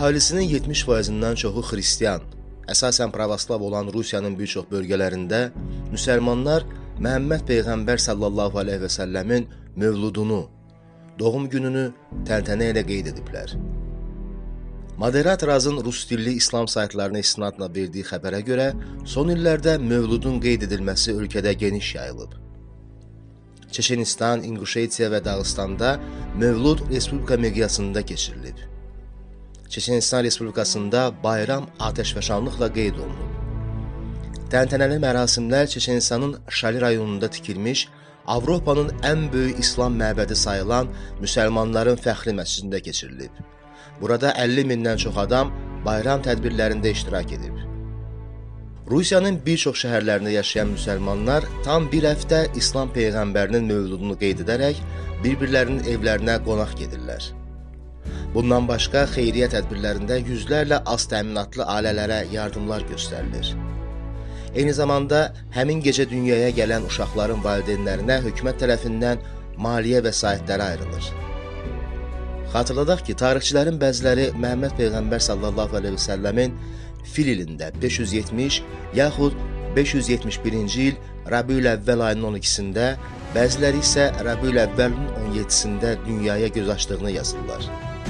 Əhalisinin 70%-dən çoxu xristian, əsasən pravoslav olan Rusiyanın bir çox bölgələrində müsəlmanlar Məhəmməd Peyğəmbər sallallahu aleyhi və səlləmin mövludunu, doğum gününü təntənə ilə qeyd ediblər. Moderat Razın rus dilli İslam saytlarına istinadla verdiyi xəbərə görə, son illərdə mövludun qeyd edilməsi ölkədə geniş yayılıb. Çeçenistan, İnguşetiya və Dağıstanda mövlud respublika miqyasında keçirilib. Çeçenistan Respublikasında bayram atəşfəşanlıqla qeyd olunub. Təntənəli mərasimlər Çeçenistanın Şali rayonunda tikilmiş, Avropanın ən böyük İslam məbədi sayılan müsəlmanların fəxri məscidində keçirilib. Burada 50 mindən çox adam bayram tədbirlərində iştirak edib. Rusiyanın bir çox şəhərlərində yaşayan müsəlmanlar tam bir həftə İslam Peyğəmbərinin mövludunu qeyd edərək bir-birlərinin evlərinə qonaq gedirlər. Bundan başqa xeyriyyə tədbirlərində yüzlərlə az təminatlı ailələrə yardımlar göstərilir. Eyni zamanda həmin gecə dünyaya gələn uşaqların valideynlərinə hökumət tərəfindən maliyyə vəsaitləri ayrılır. Xatırladaq ki, tarixçilərin bəziləri Məhəmməd Peyğəmbər sallallahu aleyhi və səlləmin fil ilində 570 yaxud 571-ci il Rəbiül-Əvvəl ayının 12-sində, bəziləri isə Rəbiül-Əvvəlin 17-sində dünyaya göz açdığını yazırlar.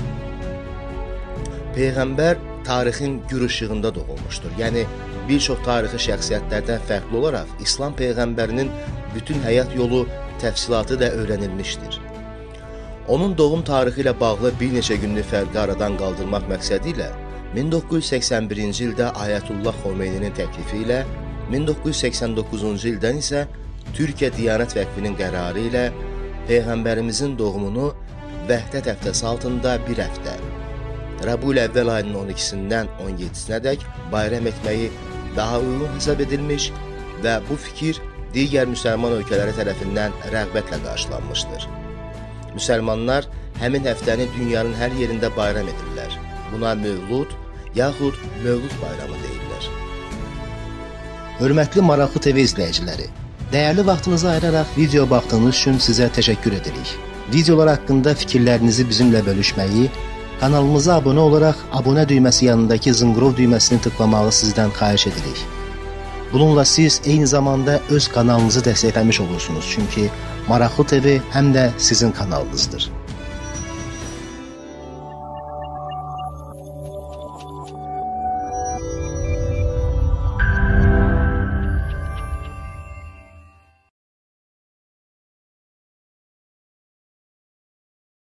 Peyğəmbər tarixin gür işığında doğulmuşdur. Yəni, bir çox tarixi şəxsiyyətlərdən fərqli olaraq İslam Peyğəmbərinin bütün həyat yolu təfsilatı da öyrənilmişdir. Onun doğum tarixi ilə bağlı bir neçə günlük fərqi aradan qaldırmaq məqsədi ilə 1981-ci ildə Ayətullah Xomeyninin təklifi ilə, 1989-cu ildən isə Türkiyə Diyanət Vəqfinin qərarı ilə Peyğəmbərimizin doğumunu Vəhdət həftəsi altında bir həftə, Rəbiül-Əvvəl ayının 12-sindən 17-sinədək bayram etməyi daha uyğun hesab edilmiş və bu fikir digər müsəlman ölkələri tərəfindən rəğbətlə qarşılanmışdır. Müsəlmanlar həmin həftəni dünyanın hər yerində bayram edirlər. Buna Mövlud yaxud Mövlud bayramı deyirlər. Hörmətli Maraqlı TV izləyiciləri, dəyərli vaxtınızı ayıraraq video baxdığınız üçün sizə təşəkkür edirik. Videolar haqqında fikirlərinizi bizimlə bölüşməyi, kanalımıza abunə olaraq abunə düyməsi yanındakı zınqrov düyməsini tıklamağı sizdən xahiş edirik. Bununla siz eyni zamanda öz kanalınızı dəstəkləmiş olursunuz, çünki Maraqlı TV həm də sizin kanalınızdır.